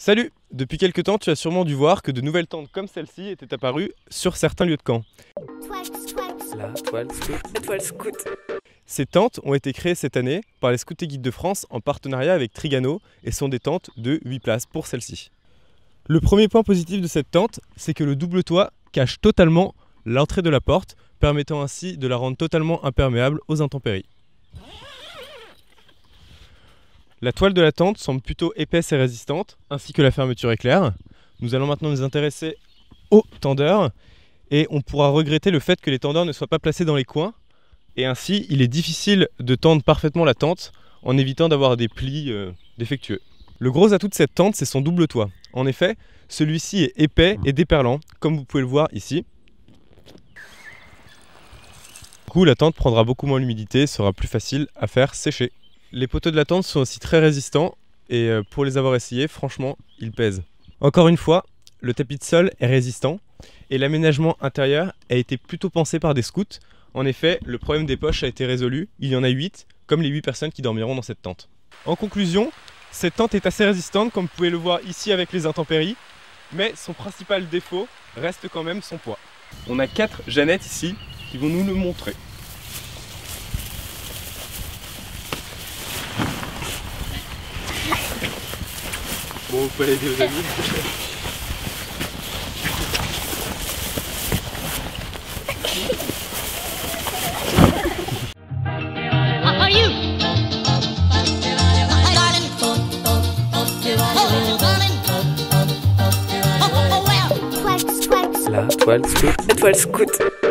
Salut! Depuis quelque temps, tu as sûrement dû voir que de nouvelles tentes comme celle-ci étaient apparues sur certains lieux de camp. La toile scout. La toile scout. Ces tentes ont été créées cette année par les Scouts et Guides de France en partenariat avec Trigano et sont des tentes de 8 places pour celle-ci. Le premier point positif de cette tente, c'est que le double toit cache totalement l'entrée de la porte, permettant ainsi de la rendre totalement imperméable aux intempéries. La toile de la tente semble plutôt épaisse et résistante, ainsi que la fermeture éclair. Nous allons maintenant nous intéresser aux tendeurs et on pourra regretter le fait que les tendeurs ne soient pas placés dans les coins. Et ainsi, il est difficile de tendre parfaitement la tente en évitant d'avoir des plis défectueux. Le gros atout de cette tente, c'est son double toit. En effet, celui-ci est épais et déperlant, comme vous pouvez le voir ici. Du coup, la tente prendra beaucoup moins l'humidité et sera plus facile à faire sécher. Les poteaux de la tente sont aussi très résistants et pour les avoir essayés, franchement, ils pèsent. Encore une fois, le tapis de sol est résistant et l'aménagement intérieur a été plutôt pensé par des scouts. En effet, le problème des poches a été résolu, il y en a 8, comme les 8 personnes qui dormiront dans cette tente. En conclusion, cette tente est assez résistante, comme vous pouvez le voir ici avec les intempéries, mais son principal défaut reste quand même son poids. On a 4 Jeannettes ici qui vont nous le montrer. Bon, vous pouvez l'aider aux amis. La toile scout. La toile scout.